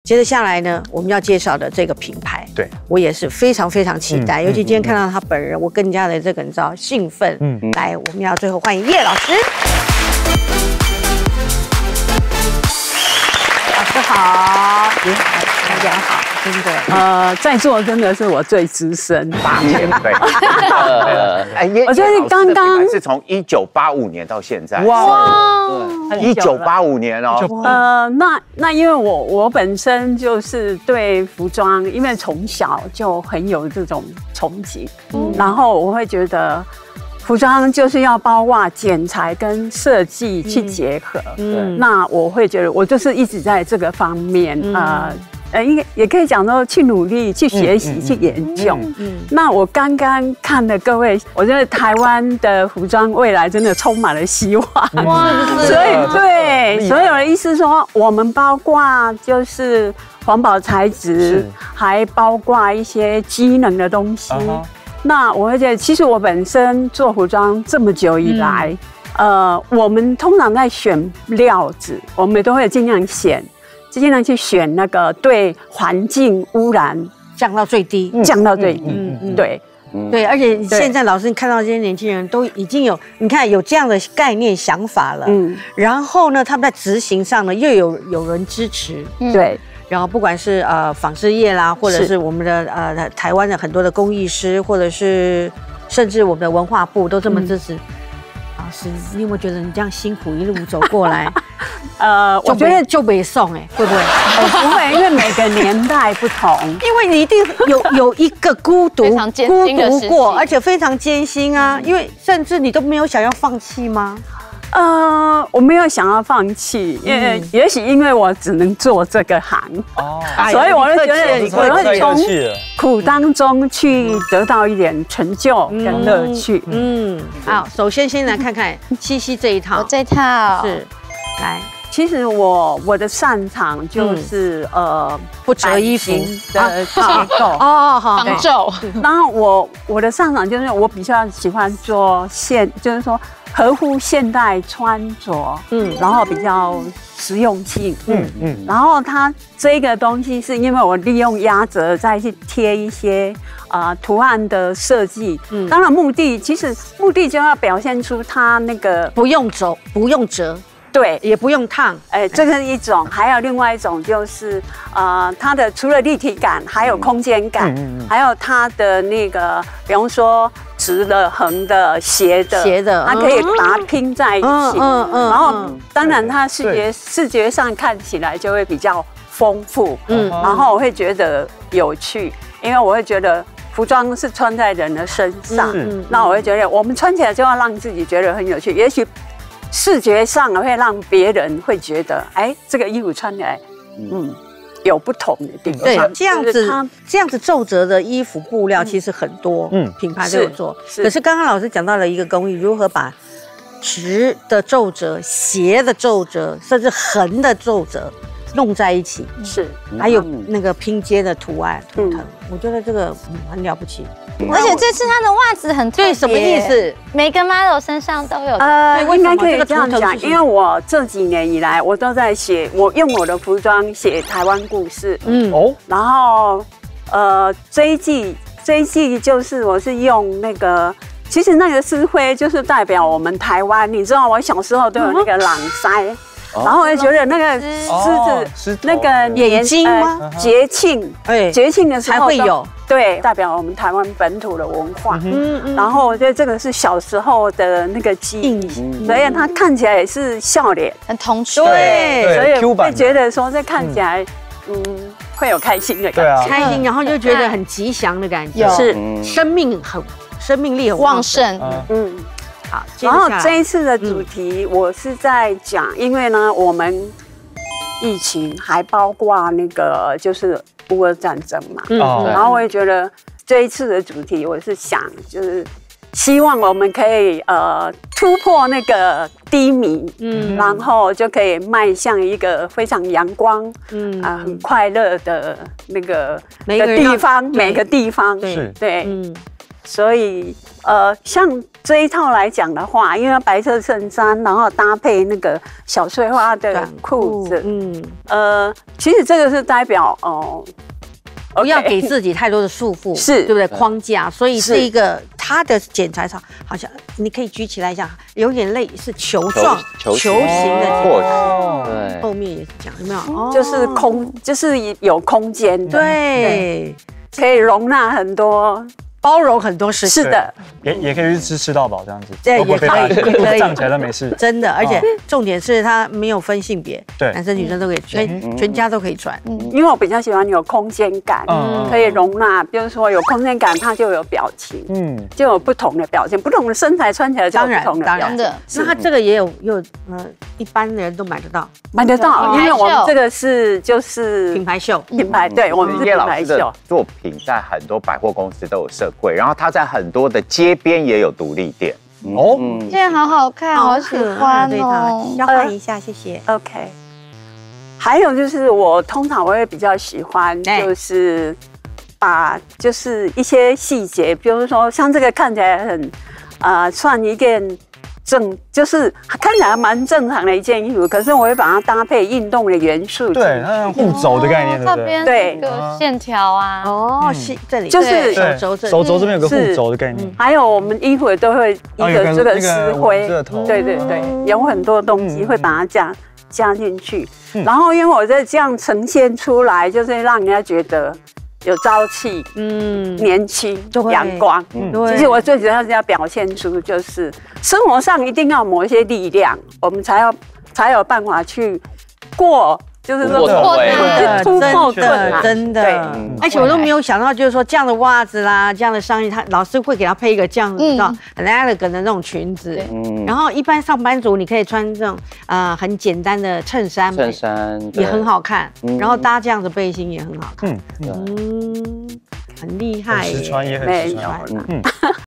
接着下来呢，我们要介绍的这个品牌， 对我也是非常非常期待，尤其今天看到他本人，我更加的这个你知道兴奋。来，我们要最后欢迎叶老师。老师好，你好，大家好。真的， 在座真的是我最资深大前辈。 我觉得刚刚是从1985年到现在。 哇 ，1985年哦。 那因为我本身就是对服装，因为从小就很有这种憧憬，然后我会觉得服装就是要包括剪裁跟设计去结合。那我会觉得我就是一直在这个方面应该也可以讲说去努力、去学习、去研究。那我刚刚看了各位，我觉得台湾的服装未来真的充满了希望。哇！所以对所有的意思说，我们包括就是环保材质，还包括一些机能的东西。那我会觉得，其实我本身做服装这么久以来，我们通常在选料子，我们都会尽量去选那个对环境污染降到最低， 对。 对，而且现在老师，你看到这些年轻人都已经有，你看有这样的概念想法了，然后呢，他们在执行上呢又有人支持， 对， 然后不管是纺织业啦，或者是我们的台湾的很多的工艺师，或者是甚至我们的文化部都这么支持。老师，你有没有觉得你这样辛苦一路走过来？我觉得就没送会不会？ 不会，因为每个年代不同， 因为你一定有一个孤独过，而且非常艰辛啊。因为甚至你都没有想要放弃吗？ 我没有想要放弃，也许因为我只能做这个行，所以我就觉得我会从苦当中去得到一点成就跟乐趣。 好，首先来看看七夕这一套， 我这套是来。 其实我的擅长就是不折衣服的结构仿皱。 然后我的擅长就是我比较喜欢做就是说合乎现代穿着，然后比较实用性，然后它这个东西是因为我利用压折再去贴一些图案的设计，当然目的就要表现出它那个不用折。 对， 也不用烫， 这个是一种，还有另外一种就是，它的除了立体感，还有空间感，还有它的那个，比方说直的、横的、斜的，它可以把它拼在一起，然后当然它视觉上看起来就会比较丰富，然后我会觉得有趣，因为我会觉得服装是穿在人的身上，那我会觉得我们穿起来就要让自己觉得很有趣，也许视觉上会让别人会觉得，这个衣服穿起来，有不同的地方。 对，这样子皱褶的衣服布料其实很多，品牌都有做。可是刚刚老师讲到了一个工艺，如何把直的皱褶、斜的皱褶，甚至横的皱褶弄在一起，还有那个拼接的图腾，我觉得这个很了不起。 而且这次它的袜子很特别， 什么意思？ 每个 model 身上都有。 应该可以这样讲，因为我这几年以来，我都在我用我的服装写台湾故事。然后这一季就是我是用那个，其实那个丝灰就是代表我们台湾，你知道我小时候都有那个朗腮。然后我就觉得那个狮子那个眼睛吗？ 节庆的时候才会有， 对，代表我们台湾本土的文化。然后我觉得这个是小时候的那个记忆，所以它看起来也是笑脸， 很童趣。 对，所以会觉得说这看起来，会有开心的感觉， 开心，然后就觉得很吉祥的感觉，是生命力很旺盛。好， 然后这一次的主题我是在讲，因为呢，我们疫情还包括那个就是乌俄战争嘛，然后我也觉得这一次的主题我是想就是希望我们可以突破那个低迷，然后就可以迈向一个非常阳光，很快乐的那个每个地方，对。 所以像这一套来讲的话，因为白色衬衫，然后搭配那个小碎花的裤子，其实这个是代表不要给自己太多的束缚， 是对不对？框架，所以这一个它的剪裁上好像你可以举起来一下，有点类似球状、球形的剪裁。对，后面也是这样，有没有？ 就是有空间的， 对， 可以容纳很多。 包容很多事情， 是的， 也可以去吃到饱这样子， 对，也可以， 站起来都没事， 真的，而且重点是它没有分性别， 对， 男生女生都可以，全家都可以穿， 因为我比较喜欢有空间感，可以容纳，比如说有空间感，它就有表情，就有不同的表情，不同的身材穿起来就有不同的表情。 那它这个也有一般的人都买得到， 因为我们这个就是品牌秀， 对，我们是叶老师的作品在很多百货公司都有设柜，然后他在很多的街边也有独立店。 这件好好看，好喜欢哦。 交换一下，谢谢。 OK。还有就是我通常会比较喜欢，就是把就是一些细节，比如说像这个看起来很算一件就是看起来蛮正常的一件衣服，可是我会把它搭配运动的元素， 对，那互轴的概念，对不对？ 对， 有线条啊， 这里就是手肘这边有个互轴的概念， 还有我们衣服都会一个这个石灰，对，有很多东西会把它加进去，然后因为我在这样呈现出来，就是让人家觉得有朝气，年轻，阳光。其实我最主要是要表现出，就是生活上一定要某一些力量，我们才有办法去过。就是说突破真的，而且我都没有想到，就是说这样的袜子啦，这样的上衣，老师会给他配一个这样子很 elegant 的那种裙子。然后一般上班族你可以穿这种很简单的衬衫也很好看，然后搭这样的背心也很好看。很厉害， 实穿也很实穿。